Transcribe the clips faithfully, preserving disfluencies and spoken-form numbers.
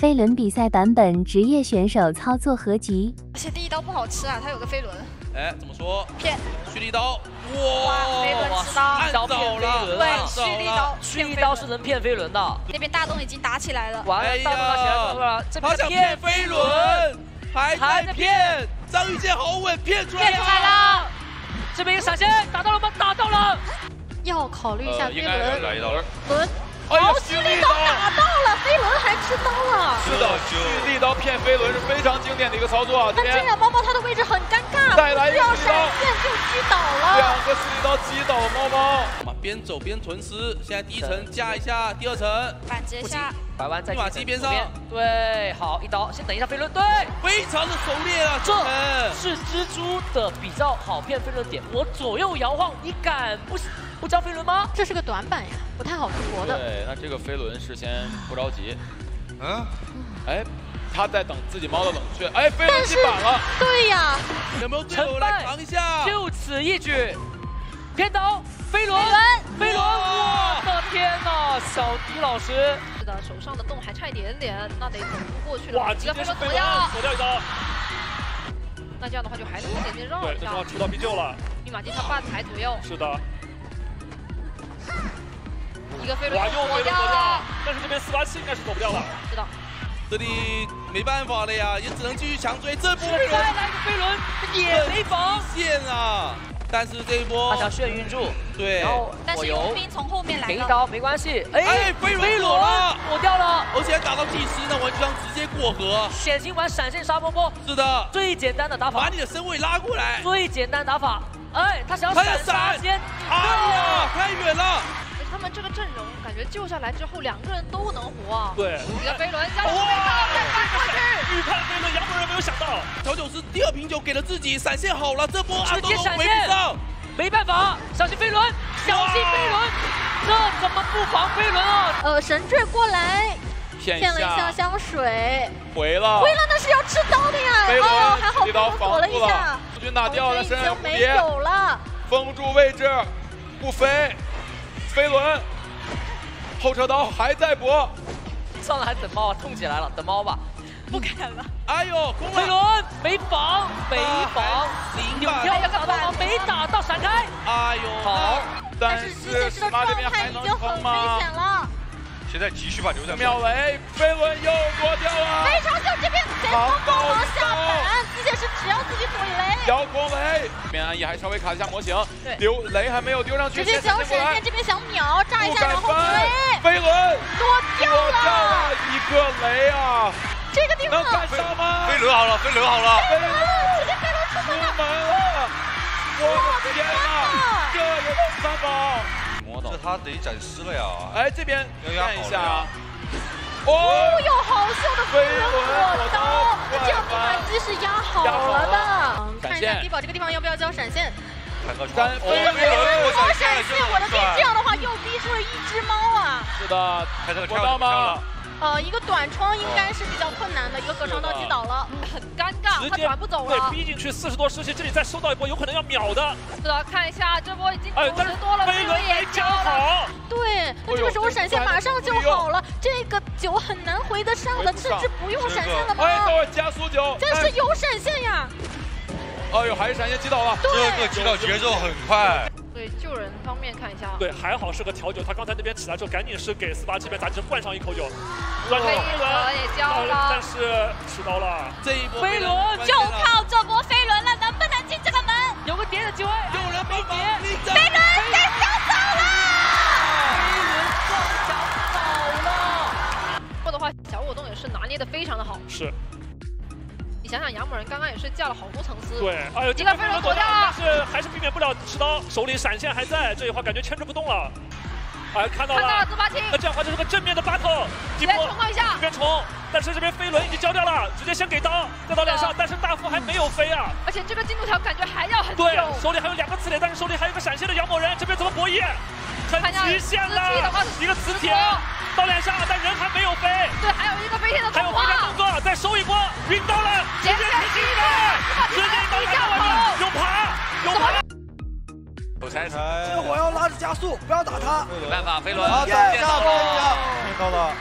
飞轮比赛版本职业选手操作合集。 而且第一刀不好吃啊，它有个飞轮。 哎，怎么说？ 骗。 蓄力刀。哇！ 飞轮吃刀， 按倒了。 对，蓄力刀， 蓄力刀是能骗飞轮的。 那边大东已经打起来了。 完了，大东打起来了，这边骗飞轮，还在骗。张玉健好稳，骗出来了。 骗出来了。这边一个闪现，打到了吗？打到了。 要考虑一下飞轮。 来一刀。 轮。 好，蓄力刀打到了，飞轮还吃刀了。 是的，蓄力刀骗飞轮是非常经典的一个操作啊。 但这样猫猫它的位置很尴尬， 再来一个要闪现就击倒了。 两个蓄力刀击倒猫猫。 边走边囤尸，现在第一层加一下，第二层反截下， 拐弯在密码机边上。 对，好一刀，先等一下飞轮，对， 非常的熟练啊。 这是蜘蛛的比较好骗飞轮点，我左右摇晃，你敢不？ 不交飞轮吗？ 这是个短板呀，不太好出国的。 对，那这个飞轮事先不着急。嗯，哎，他在等自己猫的冷却。哎，飞轮进板了。 对呀， 有没有队友来扛一下？ 就此一举，偏倒飞轮，飞轮！我的天哪，小迪老师。 是的，手上的洞还差一点点，那得走不过去了。 哇，直接是飞轮锁掉一刀。 那这样的话就还能一点点绕一下。 对，这时候出刀必救了。 密码机差半台左右。 是的。 一个飞轮哇，又躲掉了，但是这边四八七应该是躲不掉了。 是的， 这里没办法了呀，也只能继续强追。这波再来个飞轮也没防线啊！但是这一波他想眩晕住， 对， 然后但是佣兵从后面来给一刀没关系。 哎，飞轮躲了， 躲掉了， 而且还打到祭司呢，完全直接过河。 显形丸闪现杀波波， 是的， 最简单的打法， 把你的身位拉过来， 最简单打法。哎，他想要闪杀先， 哎呀，太远了。 他们这个阵容感觉救下来之后，两个人都能活啊！ 对， 一个飞轮加上飞刀，再翻过去。 预判飞轮，杨某人没有想到， 调酒师第二瓶酒给了自己，闪现好了，这波直接闪现， 没办法，小心飞轮，小心飞轮，这怎么不防飞轮啊？ 呃，神坠过来， 骗了一下香水， 回了， 回了，那是要吃刀的呀！ 飞轮， 哦，还好飞轮躲了一下， 陆军打掉了，身上没有了， 封住位置，不飞，飞轮。 后车刀还在搏， 上来还等猫啊，痛起来了，等猫吧， 不敢了。 哎呦， 飞轮没防，没防，扭跳打到吗？没打到，闪开。 哎呦， 好， 但是机械师的状态已经很危险了。 现在急需把刘在秒雷，飞轮又躲掉了。 非常秀这边前锋帮忙下板，机械师只要自己躲雷。 遥控雷，这边安逸还稍微卡一下模型，丢雷还没有丢上去， 直接小闪现这边想秒炸一下，然后雷。 飞轮躲掉了一个雷啊！ 这个地方能赶上吗？ 飞轮好了，飞轮好了， 飞轮直接飞轮出门了！我的天哪，这也能三宝？ 这他得斩尸了呀！ 哎，这边看一下， 哦，有好秀的飞轮火刀，这个密码机是压好了的。看一下低保这个地方要不要交闪现？ 单飞轮， 我闪现，我的天！这样的话又逼出了一只猫啊！ 是的，过到吗？ 呃，一个短窗应该是比较困难的，一个格伤刀击倒了，很尴尬，他转不走了。 对，逼进去四十多士气，这里再收到一波，有可能要秒的。 是的，看一下这波已经九十多了， 飞轮也交好。 对，那这个时候闪现马上就好了，这个酒很难回得上的，甚至不用闪现了吗？ 哎，等会加速酒， 但是有闪现呀。 哎呦，还是闪现击倒了， 这个击倒节奏很快。 对救人方面看一下， 对，还好是个调酒，他刚才那边起来之后，赶紧是给四八七边杂志灌上一口酒， 飞轮也交了， 但是吃刀了。 这一波飞轮就靠这波飞轮了，能不能进这个门？ 有个叠的机会， 有人没叠， 飞轮给抢走了， 飞轮撞墙倒了。 这的话，小果冻也是拿捏的非常的好， 是。 你想想，杨某人刚刚也是架了好多层丝， 对，哎呦， 一个飞轮躲掉了， 但是还是避免不了持刀，手里闪现还在，这一会感觉牵制不动了。哎，看到了， 看到了自八七， 那这样的话这是个正面的 battle， 直接冲到一下， 这边冲，但是这边飞轮已经交掉了，直接先给刀，再到脸上，但是大副还没有飞啊， 而且这个进度条感觉还要很久， 对，手里还有两个刺铁，但是手里还有一个闪现的杨某人，这边怎么博弈？很极限的，一个磁铁到脸上，但人还没有飞， 对，还有一个飞天的动作， 还有飞天动作，再收一波，晕刀了，直接踢进了，直接刀下外面，有爬，有爬。 这个火要拉着加速，不要打他。 没办法，飞轮见到了，见到了。 杨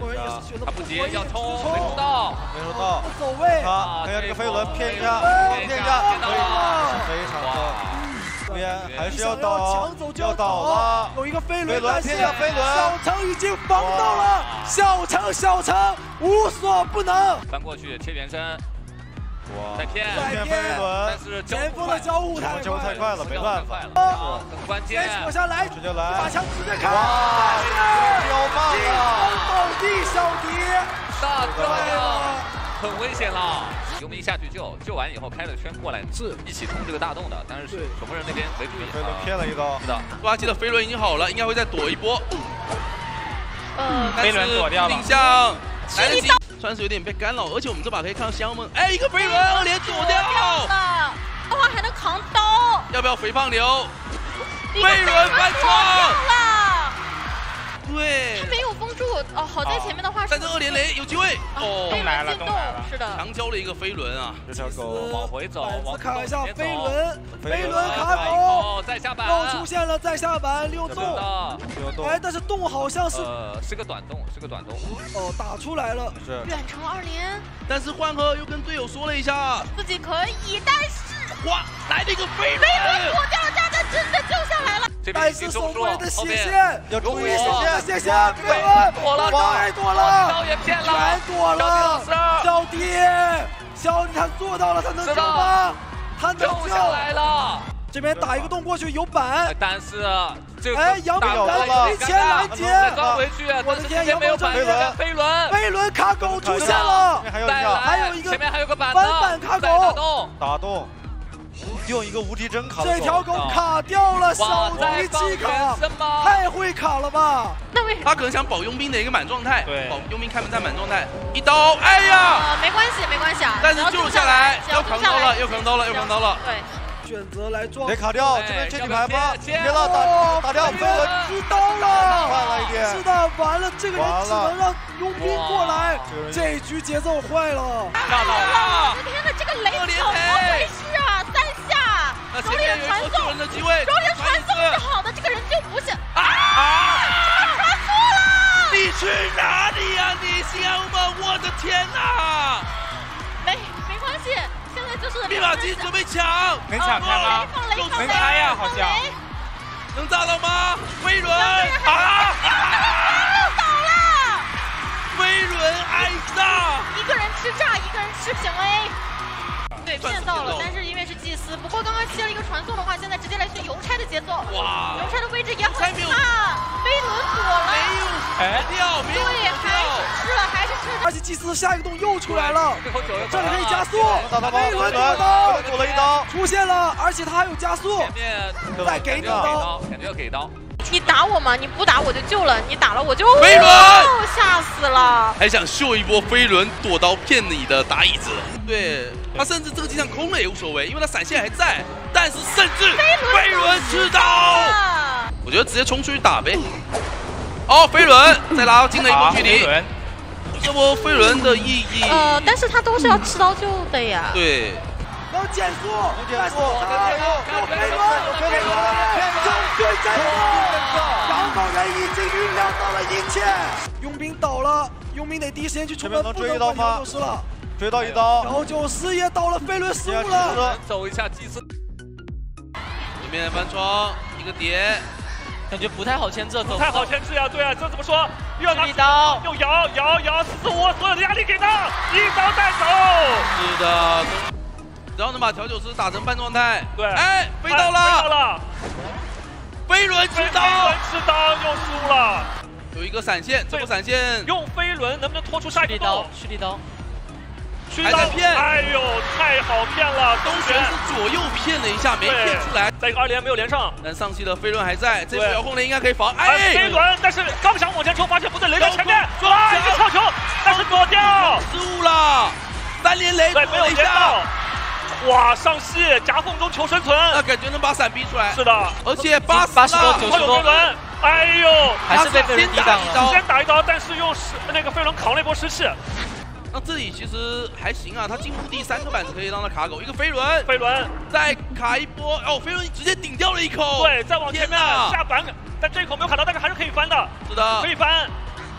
某人也是选择他不急，要冲， 冲， 没冲到， 没冲到， 走位， 他看一下这个飞轮骗一下，骗一下，可以，非常棒。这边还是要倒， 抢走就要倒了， 有一个飞轮， 飞轮骗一下飞轮， 小城已经防到了，小城小城无所不能， 翻过去切原身。 哇！ 再骗， 再骗飞轮， 但是前锋的交互太交太快了，没办法， 很关键。 先扯下来， 直接来， 把枪直接开， 哇！彪棒了， 倒地小迪， 大哥呀，很危险了。游民下去救，救完以后开了圈过来， 是一起冲这个大洞的，但是守门人那边没注意， 飞轮骗了一刀。 是的， 布拉基的飞轮已经好了，应该会再躲一波。 嗯， 飞轮躲掉了， 影像来得及。 算是有点被干扰，而且我们这把可以看到香门，哎，一个飞轮二连躲掉了，的话还能扛刀， 要不要肥胖流？飞轮翻窗了， 对， 他没有封住，哦，好在前面的话， 但是二连雷有机会， 哦， 动来了，动来了， 是的， 强交了一个飞轮啊， 这条狗往回走，往卡一下飞轮， 飞轮卡狗， 再下板， 又出现了再下板溜洞， 溜洞， 哎，但是洞好像是， 呃，是个短洞，是个短洞， 哦，打出来了， 是远程二连， 但是换河又跟队友说了一下， 自己可以，但是哇，来了一个飞轮， 飞轮躲掉，加的真的救下来了， 但是守卫的斜线， 要注意守卫的斜线，飞轮躲了， 太躲了， 刀也骗了， 全躲了，小迪，小迪他做到了，他能救吗？他能救下来了。 这边打一个洞过去有板， 但是这哎，杨明没前拦截， 刚回去， 我的天，杨没有板， 飞轮， 飞轮， 飞轮卡狗出现了， 还有一个，还有一个前面还有个板翻板卡狗， 打洞，用一个无敌帧卡， 这条狗卡掉了，小迪弃卡，太会卡了吧？ 那为他可能想保佣兵的一个满状态， 对， 保佣兵开门战满状态，一刀，哎呀， 没关系，没关系啊， 但是救下来，要扛刀了，又扛刀了，又扛刀了， 对。 选择来撞， 得卡掉，这边接底牌吗？别了，打打掉飞轮， 知道了， 快了一点， 是的，完了，这个人只能让佣兵过来，这局节奏坏了， 炸到了！我的天哪，这个雷怎么回事啊？三下，手里的传送，手里的传送是好的，这个人就不是啊，传错了！ 你去哪里呀？你香吗？我的天哪！ 没没关系。 现在就是密码机准备抢， 能抢开吗？能开呀，好像。 能炸到吗？飞轮啊！倒了！ 飞轮挨炸， 一个人吃炸，一个人吃品威。对，骗到了，但是因为是祭司，不过刚刚切了一个传送的话，现在直接来选邮差的节奏。哇！邮差的位置也很差，飞轮躲了， 没有，哎，掉，没有， 对，还是吃了，还是吃了。 而且祭司下一个洞又出来了，这里可以加速， 飞轮躲刀，躲了一刀， 出现了，而且他还有加速， 前面再给你刀， 感觉要给刀。 你打我吗？你不打我就救了，你打了我就飞轮， 吓死了！ 还想秀一波飞轮躲刀骗你的打椅子，对他甚至这个机场空了也无所谓，因为他闪现还在，但是甚至飞轮吃刀，我觉得直接冲出去打呗。哦，飞轮再拉近了一波距离，这波飞轮的意义， 呃，但是他都是要吃刀救的呀。 对。 能减速，能减速， 有飞轮，有飞轮，正对战术，杨某人已经预料到了一切。佣兵倒了，佣兵得第一时间去出门， 能追一刀吗？ 了， 追到一刀。 调酒师也倒了，飞轮失误了。 走一下祭司， 里面翻窗一个碟， 感觉不太好牵制， 不太好牵制呀，对啊，这怎么说？又要拿一刀， 又摇摇摇，四四五，所有的压力给他，一刀带走。 是的。 只要能把调酒师打成半状态， 对， 哎，飞到了， 飞到了， 飞轮吃刀， 飞轮吃刀又输了， 有一个闪现，这波闪现用飞轮能不能拖出下一个刀？ 蓄力刀， 蓄力刀， 骗， 哎呦，太好骗了， 东玄是左右骗了一下，没骗出来， 再一个二连没有连上， 但上期的飞轮还在，这波遥控雷应该可以防， 哎，飞轮，但是刚想往前冲，发现不对，雷在前面，啊，一个跳球，但是躲掉， 失误了，三连雷， 对，没有连到。 哇，上戏夹缝中求生存， 那感觉能把闪逼出来。 是的， 而且八十八十多，九十多， 飞轮，哎呦， 还是被飞轮抵挡了。 先打一刀，但是用那个飞轮扛了一波湿气。 那这里其实还行啊，他进步第三个板子可以让他卡狗，一个飞轮， 飞轮再卡一波，哦，飞轮直接顶掉了一口。 对，再往前面下板，但这一口没有卡到，但是还是可以翻的。 是的， 可以翻。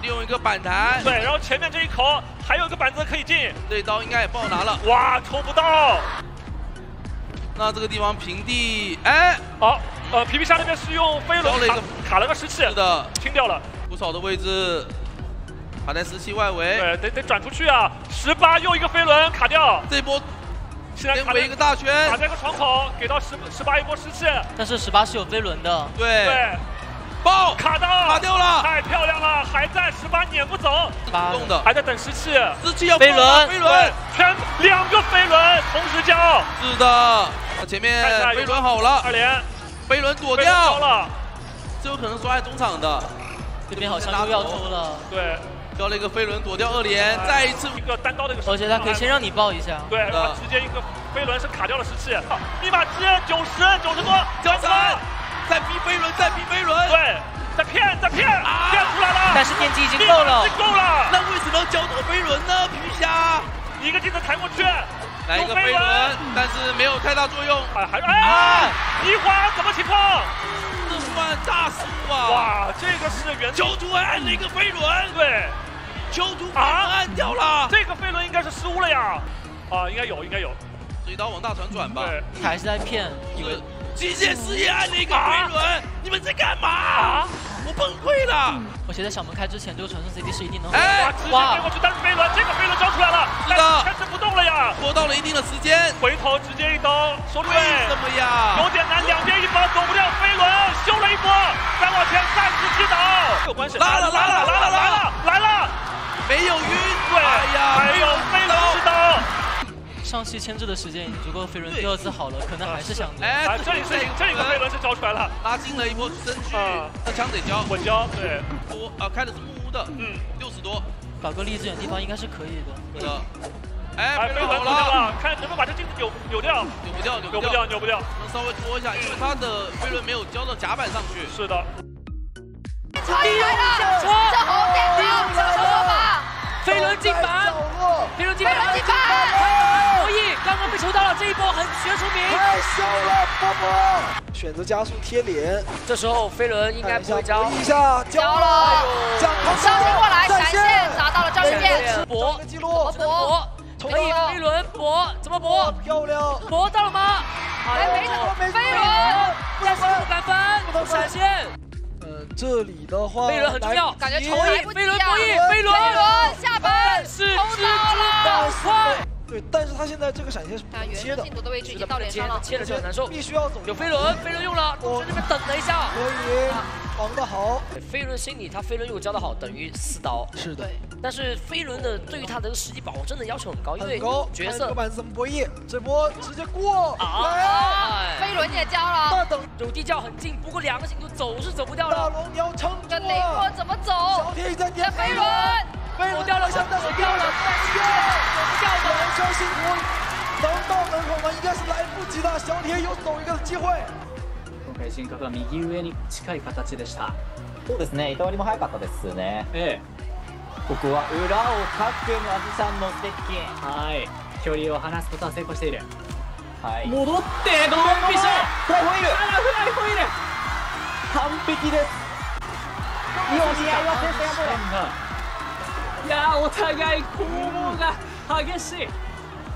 利用一个反弹。 对，然后前面这一口还有一个板子可以进， 这一刀应该也不好拿了。 哇，抽不到。 那这个地方平地，哎， 好，呃，皮皮虾那边是用飞轮卡卡了个石器， 是的， 清掉了。 不少的位置卡在石器外围， 对，得得转出去啊！十八又一个飞轮卡掉， 这一波。 现在围一个大圈， 卡在个窗口，给到十十八一波失气。 但是十八是有飞轮的， 对对， 爆卡到卡掉了， 太漂亮了，还在十八撵不走， 动的还在等失气， 失气要飞轮飞轮， 全两个飞轮同时交， 是的，前面飞轮好了， 二连， 飞轮躲掉了， 这有可能刷在中场的， 这边好像又要抽了， 对。 交了一个飞轮躲掉二连，再一次一个单刀的一个， 而且他可以先让你爆一下， 对，然后直接一个飞轮是卡掉了石器，密码机九十九十多， 交闪，再逼飞轮，再逼飞轮， 对，再骗再骗，骗出来了， 但是电击已经够了， 够了， 那为什么要交躲飞轮呢？皮皮虾， 一个镜子抬过去， 来一个飞轮，但是没有太大作用， 哎还哎，一环怎么情况？ 这算大失误啊！ 哇，这个是原囚徒还按了一个飞轮， 对， 囚徒啊按掉了， 这个飞轮应该是失误了呀！啊，应该有，应该有。 这一刀往大船转吧。 对， 他还是在骗， 以为机械师也按了一个飞轮，你们在干嘛？我崩溃了！ 而且在小门开之前，这个传送 C D 是一定能。 哎，直接飞过去，但是飞轮，这个飞轮交出来了， 是的， 开始不动了呀， 拖到了一定的时间， 回头直接一刀收队。 为什么呀？ 有点难，两边一包走不掉，飞轮修了一波，再往前三十击倒，有关系， 拉了拉了拉了来了来了， 没有晕， 对， 哎呀， 还有飞轮之刀。 上期牵制的时间已经足够，飞轮第二次好了，可能还是想着。 哎，这里是这个飞轮是交出来了， 拉近了一波身躯，那枪得交， 稳交，对， 多啊，开的是木屋的，嗯，六十多， 搞个立志远地方应该是可以的。 是的，哎， 飞轮好了，看能不能把这镜子扭扭掉， 扭不掉， 扭不掉，扭不掉， 能稍微拖一下，因为他的飞轮没有交到甲板上去。 是的。 第一下车，这红点球，这个说法， 飞轮进板，飞轮进板， 飞轮进板。 博弈刚刚被抽到了，这一波很学出名， 太秀了，波波选择加速贴脸， 这时候飞轮应该不会交， 一下交了， 交接过来，闪现拿到了张一健， 博记录， 博可以飞轮博怎么博？ 漂亮， 博到了吗？ 还没怎飞轮， 但是不敢翻，不闪现。 呃，这里的话， 飞轮很重要， 感觉抽一飞轮博弈，飞轮下班， 是知道快。 对，但是他现在这个闪现是不切的， 进度的位置已经到脸上了， 切了就很难受， 必须要走。 有飞轮，飞轮用了，我在这边等了一下， 可以防得好。 飞轮心里他飞轮如果交得好，等于四刀。 是的， 但是飞轮的对于他的实际保证的要求很高，因为角色。 这个板子怎么博弈？这波直接过。 啊！ 飞轮也交了。 等有地窖很近，不过两个星球走是走不掉了。 大龙你要撑住。 这雷波怎么走？ 小铁已在点飞轮。 走掉了，走掉了，走掉了，掉了！两双辛苦，能到门口吗？应该是来不及的。小铁有走一个机会。 今回進角は右上に近い形でした。 そうですね。糸割りも早かったですね。 ええ。 ここは裏をかくマジさんの接近。 はい。距離を離すことは成功している。 はい。 戻ってドンピシャ。 フライホイール。 あらフライホイール。 完璧です。いい押し合いは先生が。 いやお互い攻防が激しい。